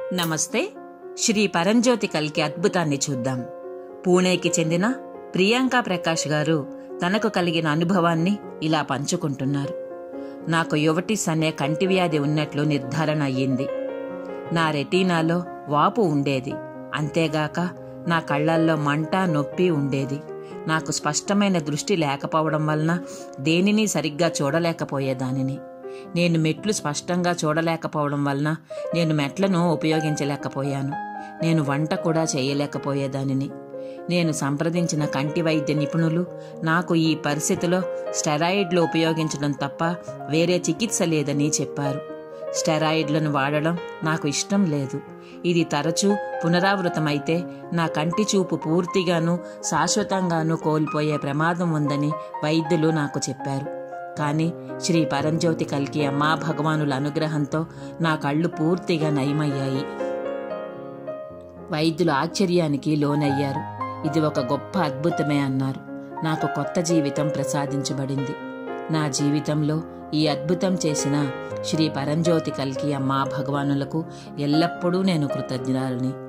నమస్తే. శ్రీ పరంజ్యోతి కల్కి అద్భుతాన్ని చూద్దాం. పూణేకి చెందిన ప్రియాంక ప్రకాష్ గారు తనకు కలిగిన అనుభవాన్ని ఇలా పంచుకుంటున్నారు. నాకు యువటిస్ అనే కంటి వ్యాధి ఉన్నట్లు నిర్ధారణ అయ్యింది. నా రెటీనాలో వాపు ఉండేది. అంతేగాక నా కళ్లల్లో మంట, నొప్పి ఉండేది. నాకు స్పష్టమైన దృష్టి లేకపోవడం వలన దేనిని సరిగ్గా చూడలేకపోయేదానిని. నేను మెట్లు స్పష్టంగా చూడలేకపోవడం వలన నేను మెట్లను ఉపయోగించలేకపోయాను. నేను వంట కూడా చేయలేకపోయేదానిని. నేను సంప్రదించిన కంటి వైద్య నిపుణులు నాకు ఈ పరిస్థితిలో స్టెరాయిడ్లు ఉపయోగించడం తప్ప వేరే చికిత్స లేదని చెప్పారు. స్టెరాయిడ్లను వాడడం నాకు ఇష్టం లేదు. ఇది తరచూ పునరావృతమైతే నా కంటి చూపు పూర్తిగాను శాశ్వతంగాను కోల్పోయే ప్రమాదం ఉందని వైద్యులు నాకు చెప్పారు. కానీ శ్రీ పరంజ్యోతి కల్కి అమ్మా భగవానుల అనుగ్రహంతో నా కళ్ళు పూర్తిగా నయమయ్యాయి. వైద్యులు ఆశ్చర్యానికి లోనయ్యారు. ఇది ఒక గొప్ప అద్భుతమే అన్నారు. నాకు కొత్త జీవితం ప్రసాదించబడింది. నా జీవితంలో ఈ అద్భుతం చేసిన శ్రీ పరంజ్యోతి కల్కి అమ్మా భగవానులకు ఎల్లప్పుడూ నేను కృతజ్ఞురాలిని.